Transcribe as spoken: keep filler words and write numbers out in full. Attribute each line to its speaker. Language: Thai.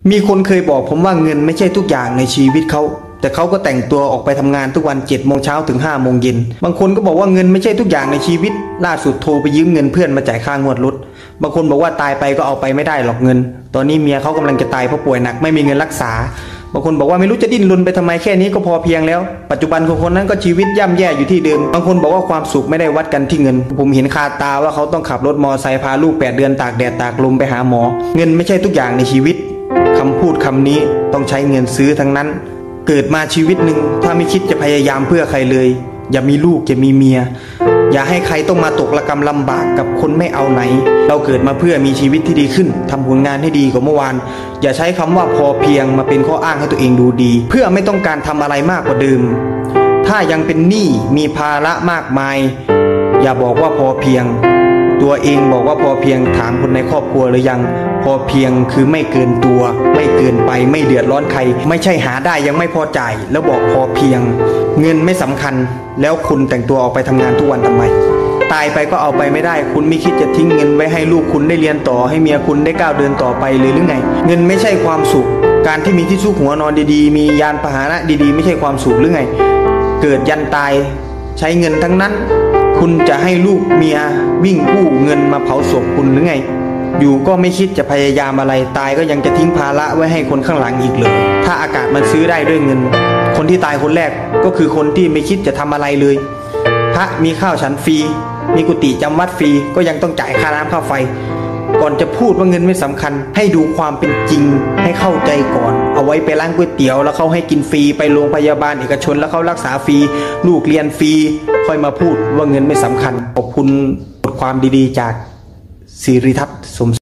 Speaker 1: มีคนเคยบอกผมว่าเงินไม่ใช่ทุกอย่างในชีวิตเขาแต่เขาก็แต่งตัวออกไปทำงานทุกวันเจ็ดโมงเช้าถึงห้าโมงเย็นบางคนก็บอกว่าเงินไม่ใช่ทุกอย่างในชีวิตล่าสุดโทรไปยืมเงินเพื่อนมาจ่ายค่างวดรถบางคนบอกว่าตายไปก็เอาไปไม่ได้หรอกเงินตอนนี้เมียเขากำลังจะตายเพราะป่วยหนักไม่มีเงินรักษาบางคนบอกว่าไม่รู้จะดิ้นรนไปทำไมแค่นี้ก็พอเพียงแล้วปัจจุบันของคนนั้นก็ชีวิตย่ำแย่อยู่ที่เดิมบางคนบอกว่าความสุขไม่ได้วัดกันที่เงินผมเห็นคาตาว่าเขาต้องขับรถมอไซค์พาลูกแปดเดือนตากแดดตากลมไปหาหมอเงินไม่ใช่ทุกอย่างในชีวิตคำพูดคำนี้ต้องใช้เงินซื้อทั้งนั้นเกิดมาชีวิตหนึ่งถ้าไม่คิดจะพยายามเพื่อใครเลยอย่ามีลูกอย่ามีเมียอย่าให้ใครต้องมาตกระกำลำบากกับคนไม่เอาไหนเราเกิดมาเพื่อมีชีวิตที่ดีขึ้นทำผลงานให้ดีกว่าเมื่อวานอย่าใช้คำว่าพอเพียงมาเป็นข้ออ้างให้ตัวเองดูดีเพื่อไม่ต้องการทำอะไรมากกว่าเดิมถ้ายังเป็นหนี้มีภาระมากมายอย่าบอกว่าพอเพียงตัวเองบอกว่าพอเพียงถามคนในครอบครัวหรือยังพอเพียงคือไม่เกินตัวไม่เกินไปไม่เดือดร้อนใครไม่ใช่หาได้ยังไม่พอจ่ายแล้วบอกพอเพียงเงินไม่สำคัญแล้วคุณแต่งตัวออกไปทำงานทุกวันทำไมตายไปก็เอาไปไม่ได้คุณไม่คิดจะทิ้งเงินไว้ให้ลูกคุณได้เรียนต่อให้เมียคุณได้ก้าวเดินต่อไปหรือหรือไงเงินไม่ใช่ความสุขการที่มีที่ซุกหัวนอนดีๆมียานพาหนะดีๆไม่ใช่ความสุขหรือไงเกิดยันตายใช้เงินทั้งนั้นคุณจะให้ลูกเมียวิ่งกู้เงินมาเผาศพคุณหรือไงอยู่ก็ไม่คิดจะพยายามอะไรตายก็ยังจะทิ้งภาระไว้ให้คนข้างหลังอีกเลยถ้าอากาศมันซื้อได้ด้วยเงินคนที่ตายคนแรกก็คือคนที่ไม่คิดจะทำอะไรเลยพระมีข้าวฉันฟรีมีกุฏิจำวัดฟรีก็ยังต้องจ่ายค่าน้ำค่าไฟก่อนจะพูดว่าเงินไม่สำคัญให้ดูความเป็นจริงให้เข้าใจก่อนเอาไว้ไปร้านก๋วยเตี๋ยวแล้วเขาให้กินฟรีไปโรงพยาบาลเอกชนแล้วเขารักษาฟรีลูกเรียนฟรีค่อยมาพูดว่าเงินไม่สำคัญขอบคุณบทความดีๆจากศิริทัศน์สม